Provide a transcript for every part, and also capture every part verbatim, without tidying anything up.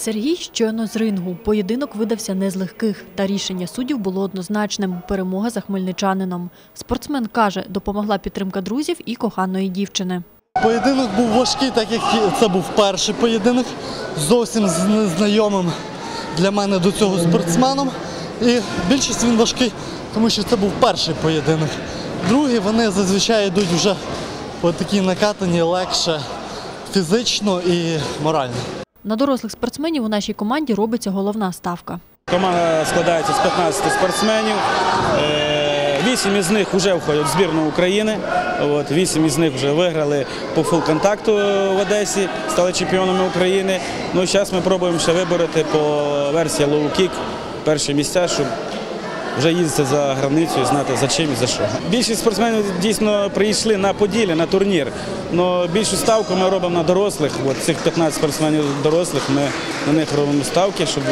Сергій щойно з рингу. Поєдинок видався не з легких, та рішення суддів було однозначним – перемога за хмельничанином. Спортсмен каже, допомогла підтримка друзів і коханої дівчини. Поєдинок був важкий, так як це був перший поєдинок, зовсім з незнайомим для мене до цього спортсменом. І більшість він важкий, тому що це був перший поєдинок. Другі, вони зазвичай йдуть вже по такій накатані, легше фізично і морально. На дорослих спортсменів у нашій команді робиться головна ставка. Команда складається з п'ятнадцяти спортсменів. Вісім із них вже входять в збірну України. Вісім із них вже виграли по фулл-контакту в Одесі, стали чемпіонами України. Ну, зараз ми спробуємо ще вибороти по версії лоу-кік перші місця, щоб вже їздити за границю і знати за чим і за що. Більшість спортсменів дійсно прийшли на Поділля, на турнір. Але більшу ставку ми робимо на дорослих. От цих п'ятнадцять спортсменів дорослих, ми на них робимо ставки, щоб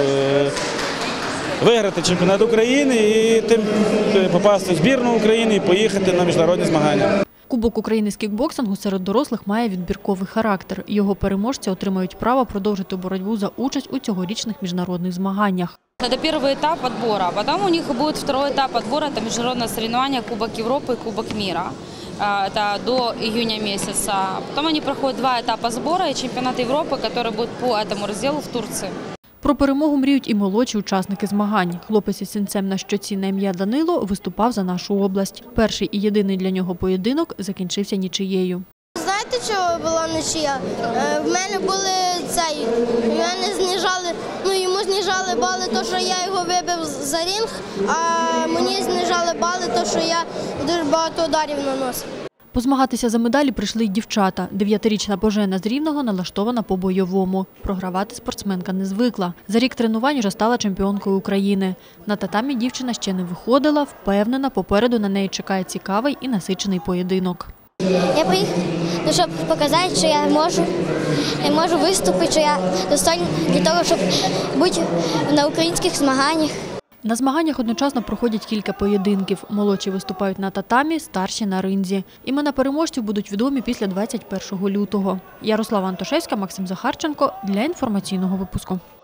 виграти чемпіонат України і тим попасти в збірну України і поїхати на міжнародні змагання. Кубок України з кікбоксингу серед дорослих має відбірковий характер. Його переможці отримають право продовжити боротьбу за участь у цьогорічних міжнародних змаганнях. Это первый этап отбора, а потом у них будет второй этап отбора, это международное соревнование Кубок Европы и Кубок мира. Это до июня месяца. Потом они проходят два этапа сбора и чемпионат Европы, который будет по этому разделу в Турции. Про перемогу мріють і молодші учасники змагань. Хлопець із синцем на щоці на ім'я Данило виступав за нашу область. Перший і єдиний для нього поєдинок закінчився нічиєю. Знаєте, чого була нічия? В мене були цей, мене знижали, ну йому знижали бали, то що я його вибив за ринг, а мені знижали бали, то що я дуже багато ударів наносив. Позмагатися за медалі прийшли й дівчата. Дев'ятирічна Божена з Рівного налаштована по-бойовому. Програвати спортсменка не звикла. За рік тренувань вже стала чемпіонкою України. На татамі дівчина ще не виходила, впевнена, попереду на неї чекає цікавий і насичений поєдинок. Я поїхала, щоб показати, що я можу, я можу виступити, що я достойна для того, щоб бути на українських змаганнях. На змаганнях одночасно проходять кілька поєдинків. Молодші виступають на татамі, старші – на ринзі. Імена переможців будуть відомі після двадцять першого лютого. Ярослава Антошевська, Максим Захарченко для інформаційного випуску.